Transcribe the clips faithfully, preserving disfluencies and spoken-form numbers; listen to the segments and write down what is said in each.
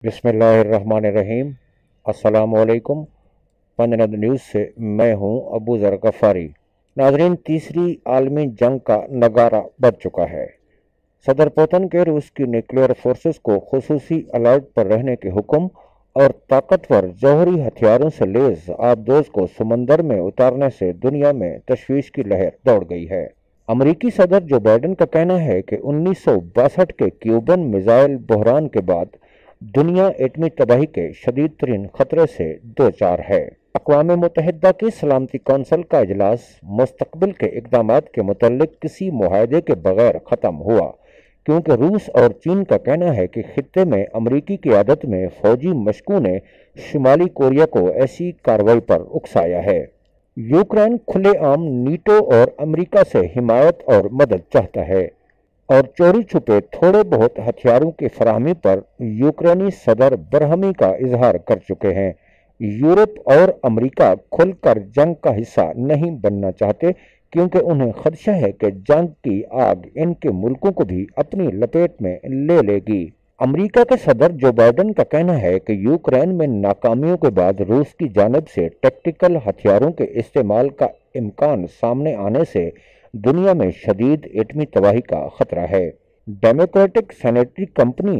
बिस्मिल्लाहिर्रहमानिर्रहीम। अस्सलामुअलैकुम। पंजनद न्यूज़ से मैं हूं अबू ज़र गफ़ारी। नाज़रीन, तीसरी आलमी जंग का नगारा बज चुका है। सदर पुतिन के रूस की न्यूक्लियर फोर्सेस को खुसूसी अलर्ट पर रहने के हुक्म और ताकतवर जौहरी हथियारों से लेस आबदोज को समंदर में उतारने से दुनिया में तशवीश की लहर दौड़ गई है। अमरीकी सदर जो बाइडन का कहना है कि उन्नीस सौ बासठ के क्यूबन मिसाइल बहरान के बाद दुनिया एटमी तबाही के शदीद तरीन खतरे से दो चार है। अक़वाम मुत्तहिदा की सलामती कौंसिल का इजलास मुस्तकबिल के इक़दामात के मुतल्लिक किसी मुआहदे के बगैर ख़त्म हुआ, क्योंकि रूस और चीन का कहना है कि खित्ते में अमरीकी क़ियादत में फ़ौजी मशकों ने शुमाली कोरिया को ऐसी कार्रवाई पर उकसाया है। यूक्रेन खुलेआम नीटो और अमरीका से हिमायत और मदद चाहता है और चोरी छुपे थोड़े बहुत हथियारों की फराहमी पर यूक्रेनी सदर बरहमी का इजहार कर चुके हैं। यूरोप और अमरीका खुलकर जंग का हिस्सा नहीं बनना चाहते, क्योंकि उन्हें खदशा है कि जंग की आग इनके मुल्कों को भी अपनी लपेट में ले लेगी। अमरीका के सदर जो बाइडन का कहना है कि यूक्रेन में नाकामियों के बाद रूस की जानिब से टैक्टिकल हथियारों के इस्तेमाल का इम्कान सामने आने से दुनिया में शदीद एटमी तबाही का खतरा है। Democratic senatorial company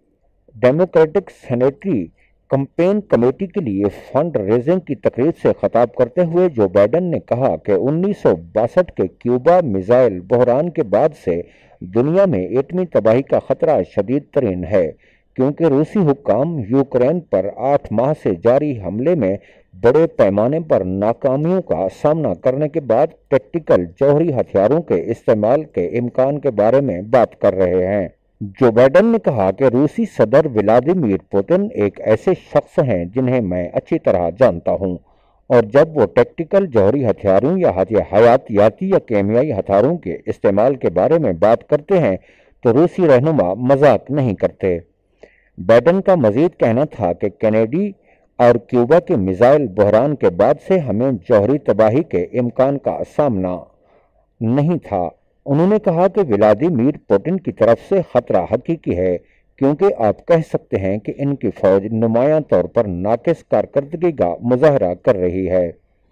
Democratic senatorial campaign committee के लिए फंड रेजिंग की तकरीब से खताब करते हुए जो बाइडन ने कहा कि उन्नीस सौ बासठ के क्यूबा मिसाइल बहरान के बाद से दुनिया में एटमी तबाही का खतरा शदीद तरीन है, क्योंकि रूसी हुक्काम यूक्रेन पर आठ माह से जारी हमले में बड़े पैमाने पर नाकामियों का सामना करने के बाद टैक्टिकल जौहरी हथियारों के इस्तेमाल के इम्कान के बारे में बात कर रहे हैं। जो बाइडन ने कहा कि रूसी सदर व्लादिमीर पुतिन एक ऐसे शख्स हैं जिन्हें मैं अच्छी तरह जानता हूं, और जब वो टैक्टिकल जौहरी हथियारों या हयातियाती या केमियाई हथियारों के इस्तेमाल के बारे में बात करते हैं तो रूसी रहनुमा मजाक नहीं करते। बाइडन का मजीद कहना था कि कैनेडी और क्यूबा के मिसाइल बहरान के बाद से हमें जौहरी तबाही के इम्कान का सामना नहीं था। उन्होंने कहा कि व्लादिमीर पुतिन की तरफ से खतरा हकीकी है, क्योंकि आप कह सकते हैं कि इनकी फौज नुमायां तौर पर नाकिस कारकर्दगी का मुजाहरा कर रही है।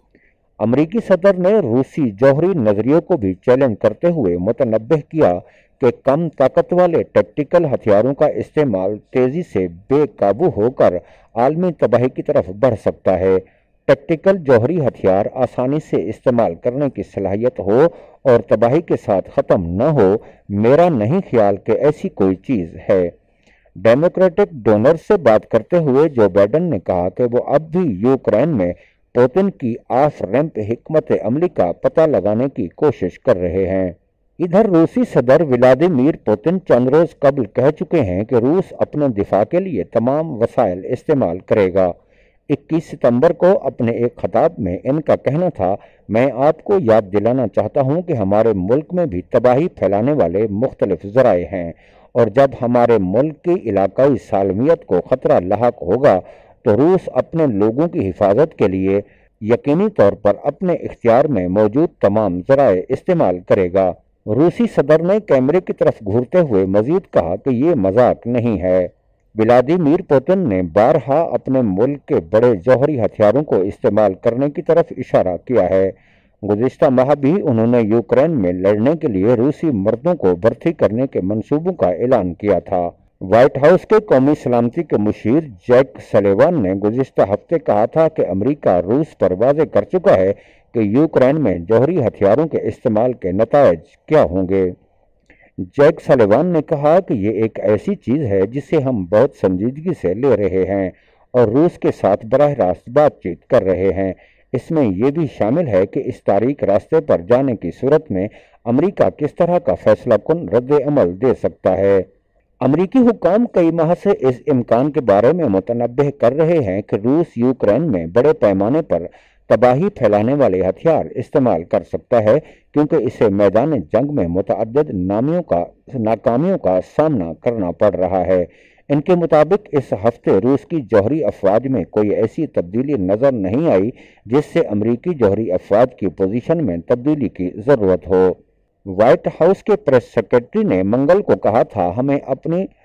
अमरीकी सदर ने रूसी जौहरी नजरियों को भी चैलेंज करते हुए मुतनब्बिह किया कि कम ताकत वाले टैक्टिकल हथियारों का इस्तेमाल तेजी से बेकाबू होकर आलमी तबाही की तरफ बढ़ सकता है। टैक्टिकल जौहरी हथियार आसानी से इस्तेमाल करने की सलाहियत हो और तबाही के साथ ख़त्म न हो, मेरा नहीं ख्याल कि ऐसी कोई चीज़ है। डेमोक्रेटिक डोनर से बात करते हुए जो बाइडन ने कहा कि वो अब भी यूक्रेन में पुतिन की ऑफ रैंप हिकमत अमली का पता लगाने की कोशिश कर रहे हैं। इधर रूसी सदर व्लादिमीर पुतिन चंद रोज कबल कह चुके हैं कि रूस अपने दिफा के लिए तमाम वसाइल इस्तेमाल करेगा। इक्कीस सितंबर को अपने एक खताब में इनका कहना था, मैं आपको याद दिलाना चाहता हूं कि हमारे मुल्क में भी तबाही फैलाने वाले मुख्तलिफ ज़राए हैं, और जब हमारे मुल्क की इलाकाई सालमियत को ख़तरा लाहक होगा तो रूस अपने लोगों की हिफाजत के लिए यकीनी तौर पर अपने इख्तियार में मौजूद तमाम ज़राए इस्तेमाल करेगा। रूसी सदर ने कैमरे की तरफ घूरते हुए मजीद कहा कि ये मजाक नहीं है। व्लादिमीर पुतिन ने बारहा अपने मुल्क के बड़े जौहरी हथियारों को इस्तेमाल करने की तरफ इशारा किया है। गुज़िश्ता माह भी उन्होंने यूक्रेन में लड़ने के लिए रूसी मर्दों को भर्ती करने के मंसूबों का ऐलान किया था। व्हाइट हाउस के कौमी सलामती के मुशीर जैक सलेवान ने गुज़िश्ता हफ्ते कहा था कि अमरीका रूस पर वाज़े कर चुका है कि यूक्रेन में जौहरी हथियारों के इस्तेमाल के नतायज क्या होंगे। जैक सलेवान ने कहा कि ये एक ऐसी चीज़ है जिसे हम बहुत संजीदगी से ले रहे हैं और रूस के साथ बराह रास्त बातचीत कर रहे हैं। इसमें यह भी शामिल है कि इस तारीख रास्ते पर जाने की सूरत में अमरीका किस तरह का फैसला कुन रद्द अमल दे सकता है। अमरीकी हुक्काम कई माह से इस इम्कान के बारे में मुतनब्बिह कर रहे हैं कि रूस यूक्रेन में बड़े पैमाने पर तबाही फैलाने वाले हथियार इस्तेमाल कर सकता है, क्योंकि इसे मैदान जंग में मुतअद्दिद नामियों का नाकामियों का सामना करना पड़ रहा है। इनके मुताबिक इस हफ्ते रूस की जौहरी अफवाज में कोई ऐसी तब्दीली नज़र नहीं आई जिससे अमरीकी जौहरी अफवाज की पोजीशन में तब्दीली की ज़रूरत हो। व्हाइट हाउस के प्रेस सेक्रेटरी ने मंगल को कहा था, हमें अपनी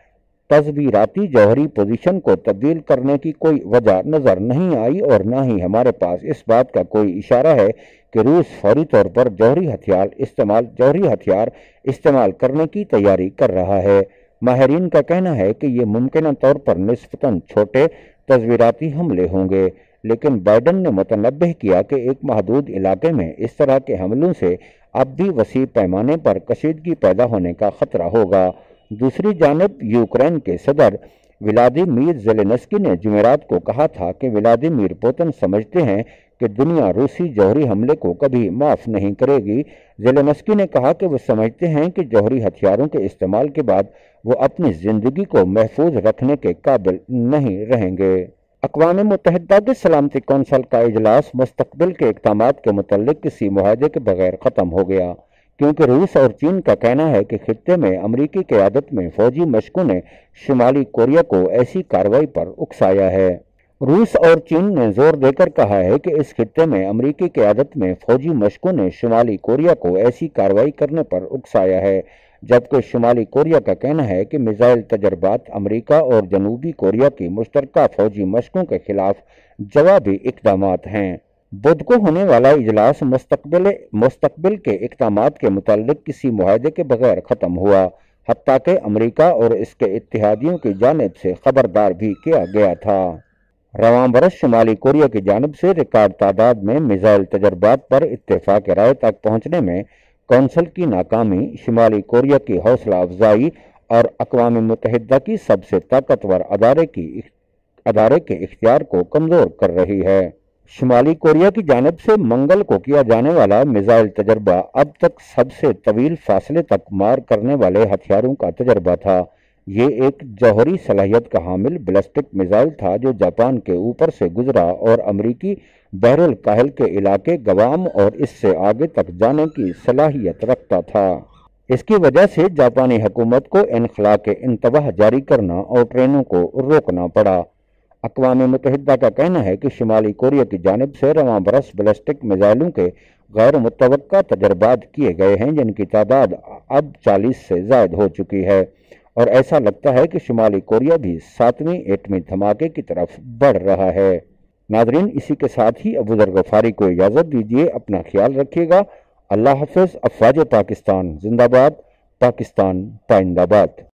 तस्वीराती जौहरी पोजीशन को तब्दील करने की कोई वजह नजर नहीं आई और न ही हमारे पास इस बात का कोई इशारा है कि रूस फौरी तौर पर जौहरी हथियार इस्तेमाल जौहरी हथियार इस्तेमाल करने की तैयारी कर रहा है। माहिरीन का कहना है कि ये मुमकिन तौर पर निस्बतन छोटे तस्वीराती हमले होंगे, लेकिन बाइडन ने मुतनब्बह किया कि एक महदूद इलाके में इस तरह के हमलों से अब भी वसी पैमाने पर कशीदगी पैदा होने का खतरा होगा। दूसरी जानब यूक्रेन के सदर व्लादिमीर ज़ेलेंस्की ने जुमेरात को कहा था कि व्लादिमीर पुतिन समझते हैं कि दुनिया रूसी जौहरी हमले को कभी माफ़ नहीं करेगी। ज़ेलेंस्की ने कहा कि वो समझते हैं कि जौहरी हथियारों के इस्तेमाल के बाद वो अपनी ज़िंदगी को महफूज रखने के काबिल नहीं रहेंगे। अक़वाम मुत्तहिदा के सलामती कौंसल का इजलास मुस्तकबिल के इक़दामात के मुतल्लिक़ किसी मुआहदे के बगैर ख़त्म हो गया, क्योंकि रूस और चीन का कहना है कि खित्ते में अमरीकी क़यादत में फ़ौजी मशकों ने शुमाली कोरिया को ऐसी कार्रवाई पर उकसाया है। रूस और चीन ने जोर देकर कहा है कि इस खित्ते में अमरीकी क़यादत में फ़ौजी मशकों ने शुमाली कोरिया को ऐसी कार्रवाई करने पर उकसाया है, जबकि शुमाली कोरिया का कहना है कि मिसाइल तजर्बात अमरीका और जनूबी कोरिया की मुश्तरका फ़ौजी मशकों के खिलाफ जवाबी इक़दामात हैं। बुध को होने वाला इजलास मुस्तकबिल मुस्तकबिल के इक़दामात के मुताल्लिक़ किसी मुआहदे के बगैर ख़त्म हुआ, हत्ता कि अमरीका और इसके इत्तेहादियों की जानिब से खबरदार भी किया गया था। रवां बरस शुमाली कोरिया की जानिब से रिकॉर्ड तादाद में मिसाइल तजर्बात पर इत्तेफाक राय तक पहुँचने में कौंसल की नाकामी शुमाली कोरिया की हौसला अफजाई और अक़वाम मुत्तहिदा की सबसे ताकतवर अदारे की अदारे के इख्तियार को कमज़ोर कर रही है। शुमाली कोरिया की जानिब से मंगल को किया जाने वाला मिसाइल तजर्बा अब तक सबसे तवील फासले तक मार करने वाले हथियारों का तजर्बा था। ये एक जौहरी सलाहियत का हामिल बैलिस्टिक मिसाइल था जो जापान के ऊपर से गुजरा और अमरीकी बहरुल काहिल के इलाके गवाम और इससे आगे तक जाने की सलाहियत रखता था। इसकी वजह से जापानी हुकूमत को इनखला के इंतबाह जारी करना और ट्रेनों को रोकना पड़ा। अक़वाम मुत्तहिदा का कहना है कि शुमाली कोरिया की जानिब से रवां बरस बैलिस्टिक मिसाइलों के गैर मुतवक्का तजर्बात किए गए हैं, जिनकी तादाद अब चालीस से ज़ायद हो चुकी है और ऐसा लगता है कि शुमाली कोरिया भी सातवीं एटमी धमाके की तरफ बढ़ रहा है। नाज़रीन, इसी के साथ ही अबू ज़र गफ़ारी को इजाज़त दीजिए। अपना ख्याल रखिएगा। अल्लाह हाफ़िज़। अफ़वाज पाकिस्तान जिंदाबाद। पाकिस्तान पाइंदाबाद।